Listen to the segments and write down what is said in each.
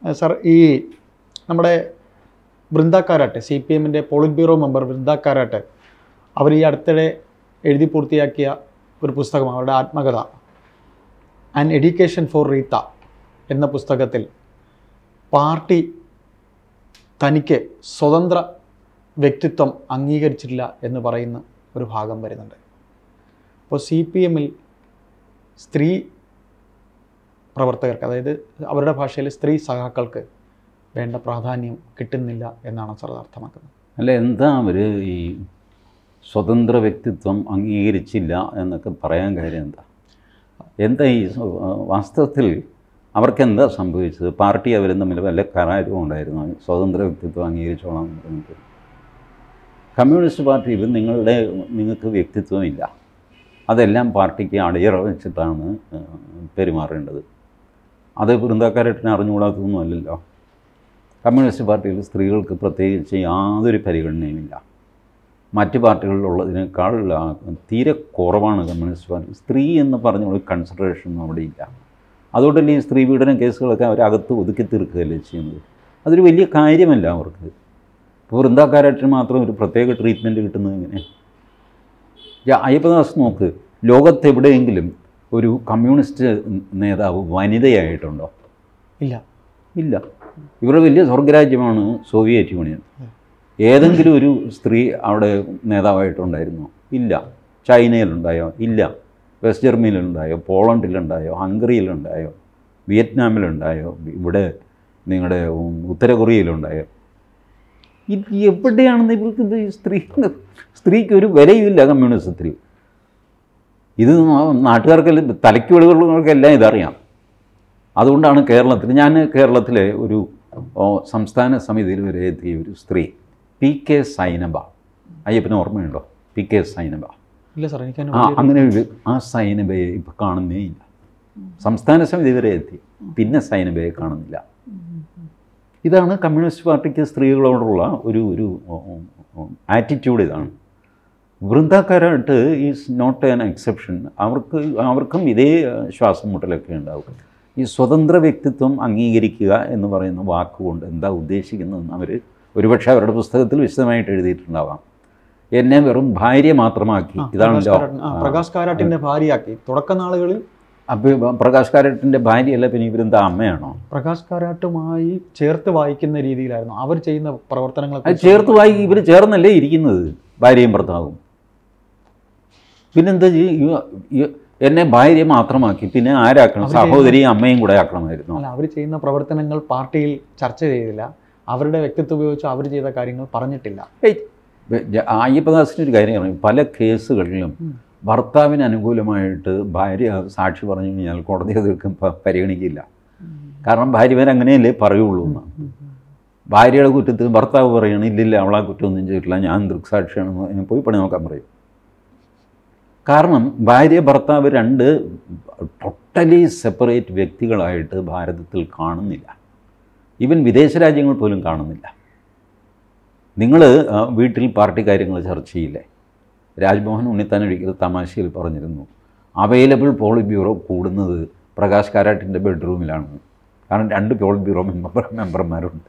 Sir, ഈ നമ്മുടെ വൃന്ദ കാരാട്ട്, CPM-ൻ്റെ politburo member Brinda Karat, അവർ ഈ അടുത്തിടെ എഴുതി പൂർത്തിയാക്കിയ ഒരു പുസ്തകം, അവരുടെ ആത്മകഥ ആൻ എഡ്യൂക്കേഷൻ ഫോർ റീത്ത എന്ന പുസ്തകത്തിൽ പാർട്ടി തനിക്ക് സ്വതന്ത്ര വ്യക്തിത്വം അംഗീകരിച്ചിട്ടില്ല എന്ന് പറയുന്ന ഒരു ഭാഗം വരുന്നുണ്ട്. അപ്പോൾ CPM-ൽ സ്ത്രീ പ്രവർത്തകർക്ക്, അതായത് അവരുടെ ഭാഷയിൽ സ്ത്രീ സഖാക്കൾക്ക് വേണ്ട പ്രാധാന്യം കിട്ടുന്നില്ല എന്നാണ് സാർ അർത്ഥമാക്കുന്നത്. അല്ല, എന്താ അവർ ഈ സ്വതന്ത്ര വ്യക്തിത്വം അംഗീകരിച്ചില്ല എന്നൊക്കെ പറയാൻ കാര്യം എന്താ ഈ വാസ്തവത്തിൽ അവർക്കെന്താ സംഭവിച്ചത്? പാർട്ടി അവരും തമ്മിൽ വല്ല കരാരും ഉണ്ടായിരുന്നു സ്വതന്ത്ര വ്യക്തിത്വം അംഗീകരിച്ചോളാം എന്ന് പറഞ്ഞിട്ട്? കമ്മ്യൂണിസ്റ്റ് പാർട്ടിയിൽ നിങ്ങൾക്ക് വ്യക്തിത്വമില്ല, അതെല്ലാം പാർട്ടിക്ക് അടിയറ വെച്ചിട്ടാണ് പെരുമാറേണ്ടത്. അത് വൃന്ദക്കാരായിട്ടിനെ അറിഞ്ഞുകൂടാത്തതൊന്നും അല്ലല്ലോ. കമ്മ്യൂണിസ്റ്റ് പാർട്ടിയിൽ സ്ത്രീകൾക്ക് പ്രത്യേകിച്ച് യാതൊരു പരിഗണനയുമില്ല. മറ്റ് പാർട്ടികളിലുള്ളതിനേക്കാൾ തീരെ കുറവാണ് കമ്മ്യൂണിസ്റ്റ് പാർട്ടി. സ്ത്രീ എന്ന് പറഞ്ഞ ഒരു കൺസിഡറേഷനൊന്നും അവിടെ ഇല്ല. അതുകൊണ്ടല്ലേ ഈ സ്ത്രീ പീഡന കേസുകളൊക്കെ അവരകത്ത് ഒതുക്കി തീർക്കുകയല്ലേ ചെയ്യുന്നത്. അതൊരു വലിയ കാര്യമല്ല അവർക്ക്. ഇപ്പോൾ വൃന്ദക്കാരായിട്ടിന് മാത്രം ഒരു പ്രത്യേക ട്രീറ്റ്മെൻറ്റ് കിട്ടുന്നത് എങ്ങനെ? അയ്യപ്പദാസ് നോക്ക്, ലോകത്തെവിടെയെങ്കിലും ഒരു കമ്മ്യൂണിസ്റ്റ് നേതാവ് വനിതയായിട്ടുണ്ടോ? ഇല്ല, ഇല്ല. ഇവരുടെ വലിയ സ്വർഗരാജ്യമാണ് സോവിയറ്റ് യൂണിയൻ. ഏതെങ്കിലും ഒരു സ്ത്രീ അവിടെ നേതാവായിട്ടുണ്ടായിരുന്നോ? ഇല്ല. ചൈനയിലുണ്ടായോ? ഇല്ല. വെസ്റ്റ് ജർമ്മനിയിലുണ്ടായോ? പോളണ്ടിലുണ്ടായോ? ഹംഗറിയിലുണ്ടായോ? വിയറ്റ്നാമിലുണ്ടായോ? ഇവിടെ നിങ്ങളുടെ ഉത്തര കൊറിയയിലുണ്ടായോ? ഇത് എവിടെയാണെന്ന് ഇവർക്ക് ഇത് സ്ത്രീക്ക് ഒരു വിലയുമില്ല കമ്മ്യൂണിസത്തിൽ. ഇത് നാട്ടുകാർക്കെല്ലാം തലയ്ക്ക് വെളിവുള്ളവർക്കെല്ലാം ഇതറിയാം. അതുകൊണ്ടാണ് ഞാൻ കേരളത്തിലെ ഒരു സംസ്ഥാന സമിതിയിൽ വരെ എത്തിയ ഒരു സ്ത്രീ PK സൈനബ. അയ്യപ്പന് ഓർമ്മയുണ്ടോ? PK സൈനബ? ഇല്ല സാർ, എനിക്ക് അങ്ങനെ ആ സൈനബയെ ഇപ്പം കാണുന്നേ ഇല്ല. സംസ്ഥാന സമിതി വരെ എത്തി, പിന്നെ സൈനബയെ കാണുന്നില്ല. ഇതാണ് കമ്മ്യൂണിസ്റ്റ് പാർട്ടിക്ക് സ്ത്രീകളോടുള്ള ഒരു ആറ്റിറ്റ്യൂഡ്. ഇതാണ്. വൃന്ദക്കാരായിട്ട് ഈസ് നോട്ട് ആൻ എക്സെപ്ഷൻ. അവർക്കും ഇതേ ശ്വാസം മുട്ടലൊക്കെ ഉണ്ടാവും. ഈ സ്വതന്ത്ര വ്യക്തിത്വം അംഗീകരിക്കുക എന്ന് പറയുന്ന വാക്കുകൊണ്ട് എന്താ ഉദ്ദേശിക്കുന്നതെന്ന് അവർ ഒരുപക്ഷെ അവരുടെ പുസ്തകത്തിൽ വിശദമായിട്ട് എഴുതിയിട്ടുണ്ടാവാം. എന്നെ വെറും ഭാര്യ മാത്രമാക്കി. ഇതാണല്ലോ പ്രകാശ് കാരാട്ടിൻ്റെ ഭാര്യയാക്കി തുടക്ക നാളുകളിൽ. അപ്പോൾ പ്രകാശ് കാരാട്ടിൻ്റെ ഭാര്യയല്ല, പിന്നെ ഇവരെന്താ അമ്മയാണോ? പ്രകാശ് കാരാട്ടുമായി ചേർത്ത് വായിക്കുന്ന രീതിയിലായിരുന്നു അവർ ചെയ്യുന്ന പ്രവർത്തനങ്ങൾ. ചേർത്ത് ഇവർ ചേർന്നല്ലേ ഇരിക്കുന്നത്, ഭാര്യയും ഭർത്താവും. പിന്നെന്താ എന്നെ ഭാര്യ മാത്രമാക്കി, പിന്നെ ആരാക്കണം? സഹോദരിയും അമ്മയും കൂടെ ആക്കണമായിരുന്നു. അല്ല, അവർ ചെയ്യുന്ന പ്രവർത്തനങ്ങൾ പാർട്ടിയിൽ ചർച്ച ചെയ്തില്ല. അവരുടെ വ്യക്തിത്വം ഉപയോഗിച്ച് അവർ ചെയ്ത കാര്യങ്ങൾ പറഞ്ഞിട്ടില്ല. അയ്യപ്പദാസിൻ്റെ ഒരു കാര്യം പറയും, പല കേസുകളിലും ഭർത്താവിന് അനുകൂലമായിട്ട് ഭാര്യ സാക്ഷി പറഞ്ഞു കഴിഞ്ഞാൽ കോടതി അതൊക്കെ പരിഗണിക്കില്ല. കാരണം ഭാര്യമാരങ്ങനെയല്ലേ പറയുള്ളൂ എന്ന്. ഭാര്യയുടെ കുറ്റത്തിൽ ഭർത്താവ് പറയണം, ഇല്ലില്ല അവളാ കുറ്റമൊന്നും ചെയ്തിട്ടില്ല, ഞാൻ ദൃക്സാക്ഷിയാണെന്ന് പോയി പണി നോക്കാൻ പറയും. കാരണം ഭാര്യ ഭർത്താവ് രണ്ട് ടോട്ടലി സെപ്പറേറ്റ് വ്യക്തികളായിട്ട് ഭാരതത്തിൽ കാണുന്നില്ല. ഈവൻ വിദേശ രാജ്യങ്ങൾ പോലും കാണുന്നില്ല. നിങ്ങൾ വീട്ടിൽ പാർട്ടി കാര്യങ്ങൾ ചർച്ച ചെയ്യില്ലേ? രാജ്മോഹൻ ഉണ്ണിത്താൻ ഒരിക്കൽ തമാശയിൽ പറഞ്ഞിരുന്നു, അവൈലബിൾ പോളിറ്റ് ബ്യൂറോ കൂടുന്നത് പ്രകാശ് കാരാട്ടിൻ്റെ ബെഡ്റൂമിലാണ്. കാരണം 2 പോളിറ്റ് ബ്യൂറോ മെമ്പർമാരുണ്ട്.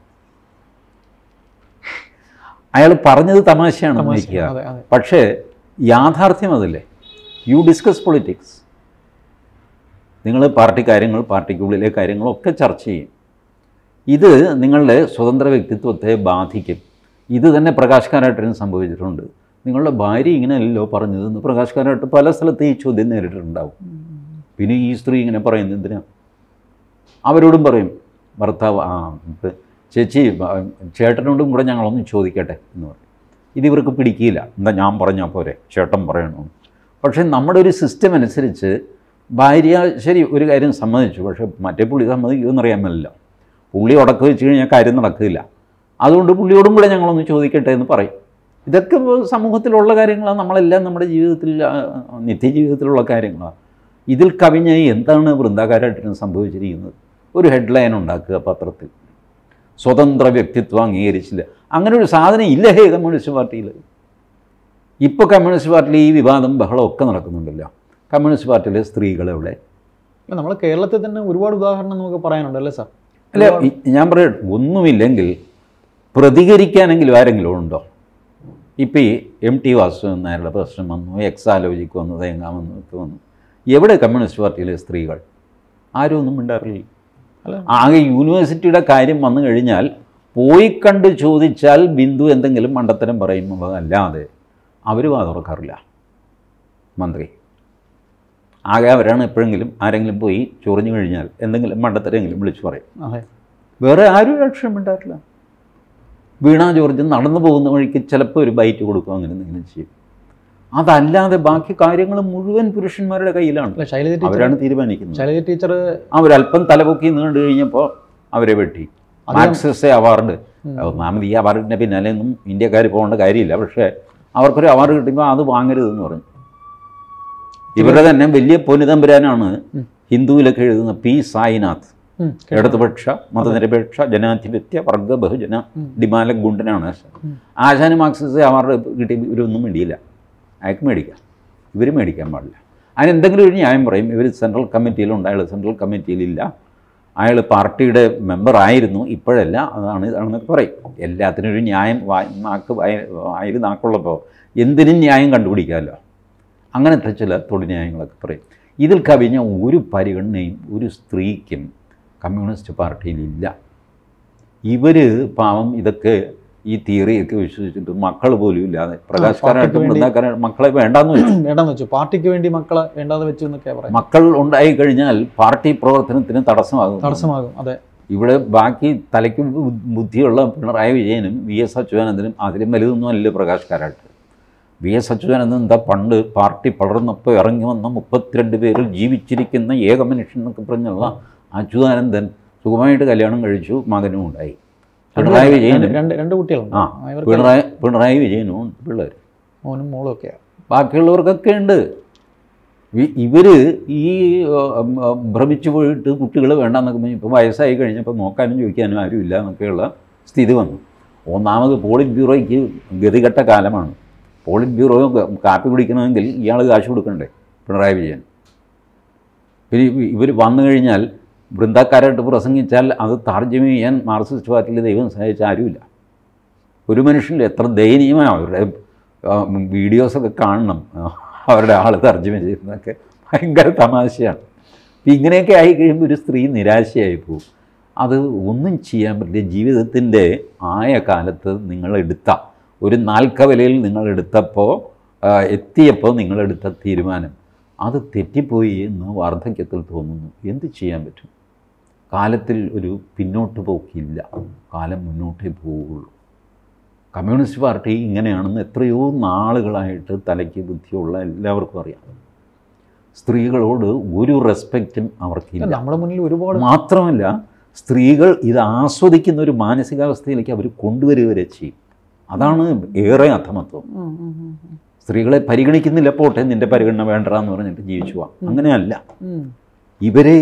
അയാൾ പറഞ്ഞത് തമാശയാണെന്ന് വയ്ക്കുക, പക്ഷേ യാഥാർത്ഥ്യം അതല്ലേ. You discuss politics. നിങ്ങൾ പാർട്ടി കാര്യങ്ങൾ, പാർട്ടിക്കുള്ളിലെ കാര്യങ്ങളൊക്കെ ചർച്ച ചെയ്യും. ഇത് നിങ്ങളുടെ സ്വതന്ത്ര വ്യക്തിത്വത്തെ ബാധിക്കും. ഇത് തന്നെ പ്രകാശ് കാരാട്ടിന് സംഭവിച്ചിട്ടുണ്ട്. നിങ്ങളുടെ ഭാര്യ ഇങ്ങനെയല്ലോ പറഞ്ഞതെന്ന് പ്രകാശ് കാരാട്ട് പല സ്ഥലത്ത് ഈ ചോദ്യം നേരിട്ടിട്ടുണ്ടാവും. പിന്നെ ഈ സ്ത്രീ ഇങ്ങനെ പറയുന്നത് എന്തിനാ? അവരോടും പറയും ഭർത്താവ്, ചേച്ചി ചേട്ടനോടും കൂടെ ഞങ്ങളൊന്ന് ചോദിക്കട്ടെ എന്ന് പറയും. ഇതിവർക്ക് പിടിക്കില്ല. എന്താ ഞാൻ പറഞ്ഞാൽ പോരെ, ചേട്ടൻ പറയണോ? പക്ഷേ നമ്മുടെ ഒരു സിസ്റ്റം അനുസരിച്ച് ഭാര്യ ശരി ഒരു കാര്യം സമ്മതിച്ചു, പക്ഷേ മറ്റേ പുള്ളി സമ്മതിക്കുമെന്നറിയാൻ പറ്റില്ല. പുള്ളി ഉടക്കം വെച്ച് കഴിഞ്ഞാൽ കാര്യം നടക്കില്ല. അതുകൊണ്ട് പുള്ളിയോടും കൂടെ ഞങ്ങളൊന്ന് ചോദിക്കട്ടെ എന്ന് പറയും. ഇതൊക്കെ സമൂഹത്തിലുള്ള കാര്യങ്ങളാണ്. നമ്മളെല്ലാം നമ്മുടെ ജീവിതത്തിൽ നിത്യജീവിതത്തിലുള്ള കാര്യങ്ങളാണ്. ഇതിൽ കവിഞ്ഞ എന്താണ് വൃന്ദക്കാരായിട്ടിന് സംഭവിച്ചിരിക്കുന്നത്? ഒരു ഹെഡ്ലൈൻ ഉണ്ടാക്കുക പത്രത്തിൽ, സ്വതന്ത്ര വ്യക്തിത്വം അംഗീകരിച്ചില്ല. അങ്ങനെ ഒരു സാധനം ഇല്ല കമ്മ്യൂണിസ്റ്റ് പാർട്ടിയിൽ. ഇപ്പോൾ കമ്മ്യൂണിസ്റ്റ് പാർട്ടിയിൽ ഈ വിവാദം ബഹളമൊക്കെ നടക്കുന്നുണ്ടല്ലോ. കമ്മ്യൂണിസ്റ്റ് പാർട്ടിയിലെ സ്ത്രീകളെവിടെ? നമ്മൾ കേരളത്തിൽ തന്നെ ഒരുപാട് ഉദാഹരണം നമുക്ക് പറയാനുണ്ടല്ലേ സാർ? അല്ല, ഞാൻ പറയട്ടെ, ഒന്നുമില്ലെങ്കിൽ പ്രതികരിക്കാനെങ്കിലും ആരെങ്കിലും ഉണ്ടോ? ഇപ്പം ഈ MT വാസുദേവൻ നായരുടെ പ്രശ്നം വന്നു, എക്സാലോജിക്ക് വന്നു, തേങ്ങാൻ വന്നു, ഒക്കെ വന്നു. എവിടെ കമ്മ്യൂണിസ്റ്റ് പാർട്ടിയിലെ സ്ത്രീകൾ? ആരും ഒന്നും മിണ്ടാറില്ല. ആകെ യൂണിവേഴ്സിറ്റിയുടെ കാര്യം വന്നു കഴിഞ്ഞാൽ പോയി കണ്ട് ചോദിച്ചാൽ ബിന്ദു എന്തെങ്കിലും മണ്ടത്തരം പറയുന്നതല്ലാതെ അവർ വാ തുറക്കാറില്ല. മന്ത്രി ആകെ അവരാണ് എപ്പോഴെങ്കിലും ആരെങ്കിലും പോയി ചൊറിഞ്ഞു കഴിഞ്ഞാൽ എന്തെങ്കിലും മണ്ടത്തരെങ്കിലും വിളിച്ചു പറയും. വേറെ ആരും ലക്ഷ്യം മിണ്ടാറില്ല. വീണ ജോർജ് നടന്നു പോകുന്ന വഴിക്ക് ചിലപ്പോൾ ഒരു ബൈറ്റ് കൊടുക്കും, അങ്ങനെ എന്തെങ്കിലും ചെയ്യും. അതല്ലാതെ ബാക്കി കാര്യങ്ങൾ മുഴുവൻ പുരുഷന്മാരുടെ കയ്യിലാണ്. അവരാണ് തീരുമാനിക്കുന്നത്. ശൈലജ ടീച്ചർ അവരല്പം തലപൊക്കി നീണ്ടു കഴിഞ്ഞപ്പോൾ അവരെ വെട്ടി. മാർക്സിസ്റ്റ് അവാർഡ്, ഒന്നാമത് ഈ അവാർഡിൻ്റെ പിന്നാലെയൊന്നും ഇന്ത്യക്കാർ പോകേണ്ട കാര്യമില്ല. പക്ഷേ അവർക്കൊരു അവാർഡ് കിട്ടുമ്പോൾ അത് വാങ്ങരുതെന്ന് പറഞ്ഞു. ഇവരുടെ തന്നെ വലിയ പൊന്നുതമ്പുരാനാണ് ഹിന്ദുവിലൊക്കെ എഴുതുന്ന P. സായിനാഥ്. ഇടതുപക്ഷ മതനിരപേക്ഷ ജനാധിപത്യ വർഗ ബഹുജന ഡിമാല ഗുണ്ടനാണ് ആശാന്. മാർക്സിസ്റ്റ് അവാർഡ് കിട്ടി ഇവരൊന്നും വേണ്ടിയില്ല. അയാൾക്ക് മേടിക്കാം, ഇവർ മേടിക്കാൻ പാടില്ല. അതിനെന്തെങ്കിലും ഒരു ന്യായം പറയും. ഇവർ സെൻട്രൽ കമ്മിറ്റിയിലുണ്ട്, അയാൾ സെൻട്രൽ കമ്മിറ്റിയിലില്ല, അയാൾ പാർട്ടിയുടെ മെമ്പറായിരുന്നു, ഇപ്പോഴല്ല, ഇതാണെന്നൊക്കെ പറയും. എല്ലാത്തിനും ഒരു ന്യായം നാക്കുള്ളപ്പോൾ എന്തിനും ന്യായം കണ്ടുപിടിക്കാമല്ലോ. അങ്ങനത്തെ ചില തൊഴിൽന്യായങ്ങളൊക്കെ പറയും. ഇതിൽ കവിഞ്ഞ ഒരു പരിഗണനയും ഒരു സ്ത്രീക്കും കമ്മ്യൂണിസ്റ്റ് പാർട്ടിയിലില്ല. ഇവർ പാവം ഇതൊക്കെ ഈ തിയറിയൊക്കെ വിശ്വസിച്ചിട്ട് മക്കൾ പോലും ഇല്ലാതെ പ്രകാശ് മക്കളെ വേണ്ടാന്ന് വെച്ചു. പാർട്ടിക്ക് വേണ്ടി മക്കളെ വേണ്ടാന്ന് വെച്ചു എന്നൊക്കെ പറയാം. മക്കൾ ഉണ്ടായി കഴിഞ്ഞാൽ പാർട്ടി പ്രവർത്തനത്തിന് തടസ്സമാകും. അതെ, ഇവിടെ ബാക്കി തലയ്ക്ക് ബുദ്ധിയുള്ള പിണറായി വിജയനും VS അച്യുതാനന്ദനും അതിലും വലുതൊന്നും അല്ല പ്രകാശ് കാരാട്ട്. VS അച്യുതാനന്ദൻ എന്താ പണ്ട് പാർട്ടി പടർന്നപ്പോൾ ഇറങ്ങി വന്ന 32 പേരിൽ ജീവിച്ചിരിക്കുന്ന ഏക മനുഷ്യൻ എന്നൊക്കെ പറഞ്ഞുള്ള അച്യുതാനന്ദൻ സുഖമായിട്ട് കല്യാണം കഴിച്ചു, മകനും ഉണ്ടായി. പിണറായി വിജയനും രണ്ട് കുട്ടികളുണ്ട്. പിണറായി വിജയനും പിള്ളേർ, മോനും മോളും ഒക്കെയാണ്. ബാക്കിയുള്ളവർക്കൊക്കെ ഉണ്ട്. ഇവർ ഈ ഭ്രമിച്ചു പോയിട്ട് കുട്ടികൾ വേണ്ടെന്നൊക്കെ പറഞ്ഞ് ഇപ്പോൾ വയസ്സായി കഴിഞ്ഞപ്പോൾ നോക്കാനും ചോദിക്കാനും ആരുമില്ല എന്നൊക്കെയുള്ള സ്ഥിതി വന്നു. ഒന്നാമത് പോളിറ്റ് ബ്യൂറോയ്ക്ക് ഗതികെട്ട കാലമാണ്. പോളിറ്റ് ബ്യൂറോ കാപ്പി കുടിക്കണമെങ്കിൽ ഇയാൾ കാശ് കൊടുക്കണ്ടേ പിണറായി വിജയൻ. പിന്നെ ഇവർ വന്നു കഴിഞ്ഞാൽ വൃന്ദക്കാരായിട്ട് പ്രസംഗിച്ചാൽ അത് തർജ്ജമ ചെയ്യാൻ മാർക്സിസ്റ്റ് പാർട്ടിയിൽ ദൈവം സഹായിച്ച ആരുമില്ല. ഒരു മനുഷ്യൻ്റെ എത്ര ദയനീയമായ അവരുടെ വീഡിയോസൊക്കെ കാണണം, അവരുടെ ആൾ തർജ്ജമ ചെയ്യുന്നതൊക്കെ ഭയങ്കര തമാശയാണ്. ഇങ്ങനെയൊക്കെ ആയി കഴിയുമ്പോൾ ഒരു സ്ത്രീ നിരാശയായി പോകും. അത് ഒന്നും ചെയ്യാൻ പറ്റില്ല. ജീവിതത്തിൻ്റെ ആയ കാലത്ത് നിങ്ങളെടുത്ത ഒരു നാൽക്കവലയിൽ നിങ്ങളെടുത്തപ്പോൾ എത്തിയപ്പോൾ നിങ്ങളെടുത്ത തീരുമാനം അത് തെറ്റിപ്പോയി എന്ന് വാർദ്ധക്യത്തിൽ തോന്നുന്നു. എന്ത് ചെയ്യാൻ പറ്റും? കാലത്തിൽ ഒരു പിന്നോട്ട് പോക്കില്ല, കാലം മുന്നോട്ടേ പോവുകയുള്ളൂ. കമ്മ്യൂണിസ്റ്റ് പാർട്ടി ഇങ്ങനെയാണെന്ന് എത്രയോ നാളുകളായിട്ട് തലയ്ക്ക് ബുദ്ധിയുള്ള എല്ലാവർക്കും അറിയാം. സ്ത്രീകളോട് ഒരു റെസ്പെക്റ്റും അവർക്കില്ല. നമ്മുടെ മുന്നിൽ ഒരുപാട് മാത്രമല്ല, സ്ത്രീകൾ ഇത് ആസ്വദിക്കുന്ന ഒരു മാനസികാവസ്ഥയിലേക്ക് അവർ കൊണ്ടുവരിക വരെ ചെയ്യും. അതാണ് ഏറെ അധമത്വം. സ്ത്രീകളെ പരിഗണിക്കുന്നില്ല, പോട്ടെ നിൻ്റെ പരിഗണന വേണ്ടെന്ന് പറഞ്ഞിട്ട് ജീവിച്ചു പോവാം. അങ്ങനെയല്ല, ഇവരെ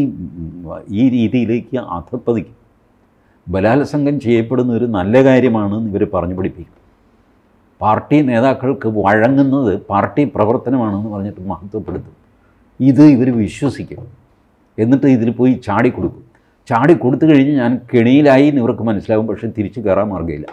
ഈ രീതിയിലേക്ക് അധപ്പതിക്കും. ബലാത്സംഗം ചെയ്യപ്പെടുന്ന ഒരു നല്ല കാര്യമാണെന്ന് ഇവർ പറഞ്ഞു പഠിപ്പിക്കും. പാർട്ടി നേതാക്കൾക്ക് വഴങ്ങുന്നത് പാർട്ടി പ്രവർത്തനമാണെന്ന് പറഞ്ഞിട്ട് മഹത്വപ്പെടുത്തും. ഇത് ഇവർ വിശ്വസിക്കും. എന്നിട്ട് ഇതിൽ പോയി ചാടിക്കൊടുക്കും. ചാടിക്കൊടുത്തു കഴിഞ്ഞ് ഞാൻ കെണിയിലായി എന്ന് ഇവർക്ക് മനസ്സിലാവും. പക്ഷേ തിരിച്ചു കയറാൻ മാർഗ്ഗമില്ല.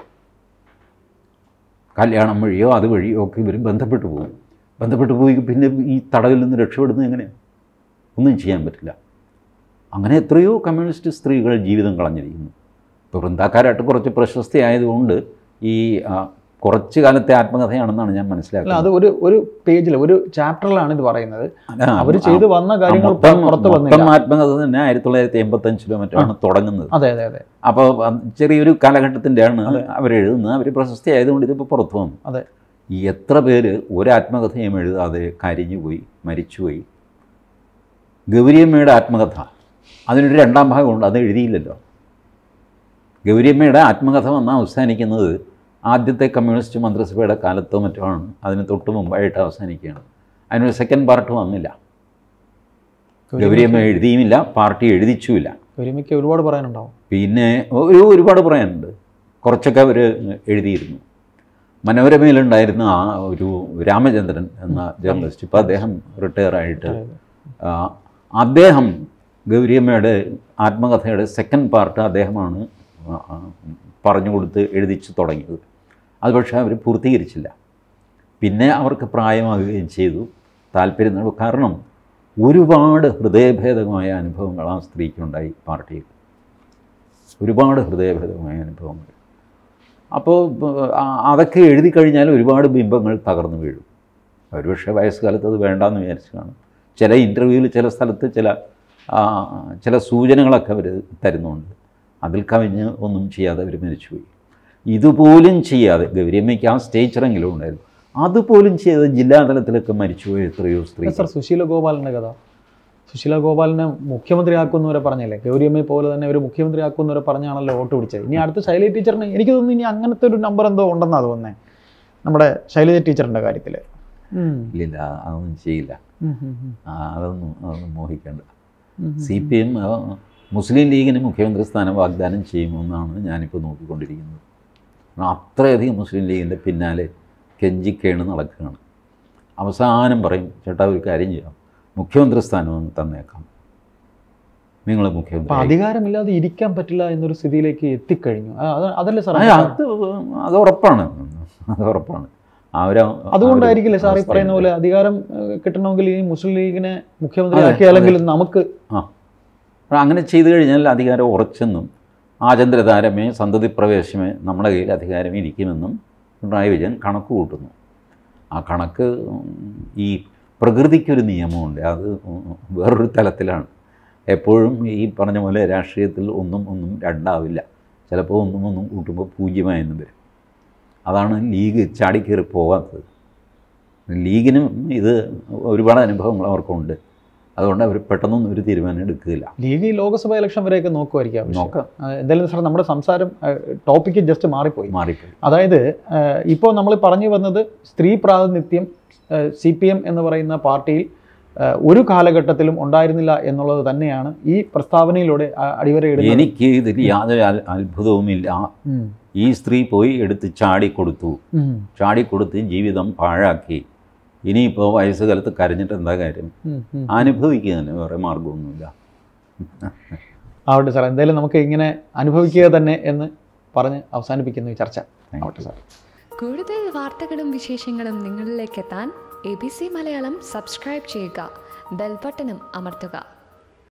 കല്യാണം വഴിയോ അത് വഴിയോ ഒക്കെ ഇവർ ബന്ധപ്പെട്ടു പോകും. ബന്ധപ്പെട്ടു പോയി പിന്നെ ഈ തടവിൽ നിന്ന് രക്ഷപ്പെടുന്നത് എങ്ങനെയാണ്? ഒന്നും ചെയ്യാൻ പറ്റില്ല. അങ്ങനെ എത്രയോ കമ്മ്യൂണിസ്റ്റ് സ്ത്രീകൾ ജീവിതം കളഞ്ഞിരിക്കുന്നു. ഇപ്പോൾ വൃന്ദക്കാരായിട്ട് കുറച്ച് പ്രശസ്തി ആയതുകൊണ്ട് ഈ കുറച്ച് കാലത്തെ ആത്മകഥയാണെന്നാണ് ഞാൻ മനസ്സിലാക്കുന്നത്. അത് ഒരു പേജിൽ ഒരു ചാപ്റ്ററിലാണ് ഇത് പറയുന്നത്. അവർ ചെയ്തു വന്ന കാര്യങ്ങൾ ആത്മകഥ തന്നെ 1985 മറ്റാണ് തുടങ്ങുന്നത്. അതെ അതെ അതെ. അപ്പോൾ ചെറിയൊരു കാലഘട്ടത്തിൻ്റെയാണ് അവരെഴുതുന്നത്. അവർ പ്രശസ്തി ആയതുകൊണ്ട് ഇതിപ്പോൾ പുറത്തു വന്നു. അതെ. ഈ എത്ര പേര് ഒരാത്മകഥയും എഴുതാതെ കരിഞ്ഞുപോയി, മരിച്ചുപോയി. ഗൗരിയമ്മയുടെ ആത്മകഥ, അതിനൊരു രണ്ടാം ഭാഗമുണ്ട്, അത് എഴുതിയില്ലല്ലോ. ഗൗരിയമ്മയുടെ ആത്മകഥ വന്നാൽ അവസാനിക്കുന്നത് ആദ്യത്തെ കമ്മ്യൂണിസ്റ്റ് മന്ത്രിസഭയുടെ കാലത്തോ മറ്റോ ആണ്. അതിന് തൊട്ട് മുമ്പായിട്ട് അവസാനിക്കുകയാണ്. അതിനൊരു സെക്കൻഡ് പാർട്ട് വന്നില്ല. ഗൗരിയമ്മ എഴുതിയുമില്ല, പാർട്ടി എഴുതിച്ചുമില്ല. ഗൗരിയമ്മയ്ക്ക് ഒരുപാട് പറയാനുണ്ടാവും. പിന്നെ ഒരുപാട് പറയാനുണ്ട്. കുറച്ചൊക്കെ അവർ എഴുതിയിരുന്നു. മനോരമയിലുണ്ടായിരുന്ന ആ ഒരു രാമചന്ദ്രൻ എന്ന ജേർണലിസ്റ്റ്, ഇപ്പോൾ അദ്ദേഹം റിട്ടയറായിട്ട്, അദ്ദേഹം ഗൗരിയമ്മയുടെ ആത്മകഥയുടെ സെക്കൻഡ് പാർട്ട് അദ്ദേഹമാണ് പറഞ്ഞു കൊടുത്ത് എഴുതിച്ച് തുടങ്ങിയത്. അത് പക്ഷേ അവർ പൂർത്തീകരിച്ചില്ല. പിന്നെ അവർക്ക് പ്രായമാകുകയും ചെയ്തു, താല്പര്യം. കാരണം ഒരുപാട് ഹൃദയഭേദമായ അനുഭവങ്ങൾ ആ സ്ത്രീക്കുണ്ടായി പാർട്ടിയിൽ, ഒരുപാട് ഹൃദയഭേദമായ അനുഭവങ്ങൾ. അപ്പോൾ അതൊക്കെ എഴുതി കഴിഞ്ഞാൽ ഒരുപാട് ബിംബങ്ങൾ തകർന്നു വീഴും. ഒരുപക്ഷെ വയസ്സുകാലത്ത് അത് വേണ്ടാന്ന് വിചാരിച്ച് കാണും. ചില ഇൻ്റർവ്യൂവിൽ ചില സ്ഥലത്ത് ചില സൂചനകളൊക്കെ അവർ തരുന്നുണ്ട്. അതിൽ കവിഞ്ഞ് ഒന്നും ചെയ്യാതെ അവർ മരിച്ചുപോയി. ഇതുപോലും ചെയ്യാതെ, ഗൗരിയമ്മയ്ക്ക് ആ സ്റ്റേച്ചറെങ്കിലും ഉണ്ടായിരുന്നു, അതുപോലും ചെയ്യാതെ ജില്ലാതലത്തിലൊക്കെ മരിച്ചുപോയി എത്രയോ സ്ത്രീ. സർ, സുശീല ഗോപാലിൻ്റെ കഥ, സുശീല ഗോപാലിനെ മുഖ്യമന്ത്രിയാക്കുന്നവരെ പറഞ്ഞല്ലേ, ഗൗരിയമ്മയെ പോലെ തന്നെ ഒരു മുഖ്യമന്ത്രിയാക്കുന്നവരെ പറഞ്ഞാണല്ലോ വോട്ട് പിടിച്ചത്. ഇനി അടുത്ത ശൈലജ ടീച്ചറിന് എനിക്ക് തോന്നുന്നു ഇനി അങ്ങനത്തെ ഒരു നമ്പർ എന്തോ ഉണ്ടെന്നാണ് തോന്നുന്നത് നമ്മുടെ ശൈലജ ടീച്ചറിൻ്റെ കാര്യത്തിൽ. ഇല്ല, അതൊന്നും ചെയ്യില്ല. അതൊന്നും മോഹിക്കേണ്ട. CPM മുസ്ലിം ലീഗിന് മുഖ്യമന്ത്രി സ്ഥാനം വാഗ്ദാനം ചെയ്യുമെന്നാണ് ഞാനിപ്പോൾ നോക്കിക്കൊണ്ടിരിക്കുന്നത്. അത്രയധികം മുസ്ലിം ലീഗിൻ്റെ പിന്നാലെ കെഞ്ചിക്കേണ് നടക്കുകയാണ്. അവസാനം പറയും, ചേട്ടാ ഒരു കാര്യം ചെയ്യാം, മുഖ്യമന്ത്രി സ്ഥാനം തന്നേക്കാം, നിങ്ങൾ മുഖ്യമന്ത്രി. അധികാരമില്ലാതെ ഇരിക്കാൻ പറ്റില്ല എന്നൊരു സ്ഥിതിയിലേക്ക് എത്തിക്കഴിഞ്ഞു. അതല്ലേ സാർ? അത് ഉറപ്പാണ്, അത് ഉറപ്പാണ്. അതുകൊണ്ടായിരിക്കില്ലേ സാർ ഈ പറയുന്ന പോലെ അധികാരം കിട്ടണമെങ്കിൽ ഈ മുസ്ലിം ലീഗിനെ മുഖ്യമന്ത്രി ആക്കിയാലെങ്കിലും നമുക്ക് അങ്ങനെ ചെയ്തു കഴിഞ്ഞാൽ അധികാരം ഉറച്ചെന്നും ആചന്ദ്രതാരമേ സന്തതി പ്രവേശമേ നമ്മുടെ കയ്യിൽ അധികാരം ഇരിക്കുമെന്നും പിണറായി വിജയൻ കണക്ക് കൂട്ടുന്നു. ആ കണക്ക് ഈ പ്രകൃതിക്കൊരു നിയമമുണ്ട്, അത് വേറൊരു തലത്തിലാണ്. എപ്പോഴും ഈ പറഞ്ഞ പോലെ രാഷ്ട്രീയത്തിൽ ഒന്നും രണ്ടാവില്ല. ചിലപ്പോൾ ഒന്നും കൂട്ടുമ്പോൾ പൂജ്യമായെന്നും വരും. അതാണ് ലീഗ് ചാടിക്കയറി പോകാത്തത്. ലീഗിനും ഇത് ഒരുപാട് അനുഭവങ്ങൾ അവർക്കുണ്ട്. അതുകൊണ്ട് അവർ പെട്ടെന്നൊന്നും ഒരു തീരുമാനം എടുക്കില്ല. ലീഗ് ഈ ലോക്സഭാ ഇലക്ഷൻ വരെയൊക്കെ നോക്കാം. എന്തായാലും സാർ, നമ്മുടെ സംസാരം ടോപ്പിക്ക് ജസ്റ്റ് മാറിപ്പോയി. അതായത് ഇപ്പോൾ നമ്മൾ പറഞ്ഞു വന്നത് സ്ത്രീ പ്രാതിനിധ്യം CPM എന്ന് പറയുന്ന പാർട്ടിയിൽ ഒരു കാലഘട്ടത്തിലും ഉണ്ടായിരുന്നില്ല എന്നുള്ളത് തന്നെയാണ് ഈ പ്രസ്താവനയിലൂടെ അടിവരയിടുന്നത്. എനിക്ക് ഇതിൽ യാതൊരു അത്ഭുതവുമില്ല. ഈ സ്ത്രീ പോയി എടുത്ത് ചാടിക്കൊടുത്ത് ജീവിതം പാഴാക്കി. ഇനിയിപ്പോൾ വയസ്സുകാലത്ത് കരഞ്ഞിട്ട് എന്താ കാര്യം? അനുഭവിക്കുക തന്നെ, വേറെ മാർഗമൊന്നുമില്ല. ആവട്ടെ സാർ, എന്തായാലും നമുക്ക് ഇങ്ങനെ അനുഭവിക്കുക തന്നെ എന്ന് പറഞ്ഞ് അവസാനിപ്പിക്കുന്നു ഈ ചർച്ച. ആവട്ടെ സാർ. കൂടുതൽ വാർത്തകളും വിശേഷങ്ങളും നിങ്ങളിലേക്ക് എത്താൻ ABC മലയാളം സബ്സ്ക്രൈബ് ചെയ്യുക, ബെൽ ബട്ടണും അമർത്തുക.